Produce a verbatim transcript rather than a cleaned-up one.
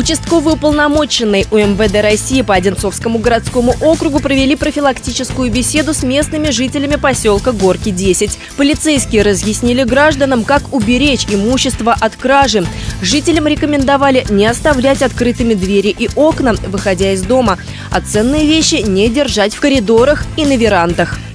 Участковые уполномоченные У Эм Вэ Дэ России по Одинцовскому городскому округу провели профилактическую беседу с местными жителями поселка Горки десять. Полицейские разъяснили гражданам, как уберечь имущество от кражи. Жителям рекомендовали не оставлять открытыми двери и окна, выходя из дома, а ценные вещи не держать в коридорах и на верандах.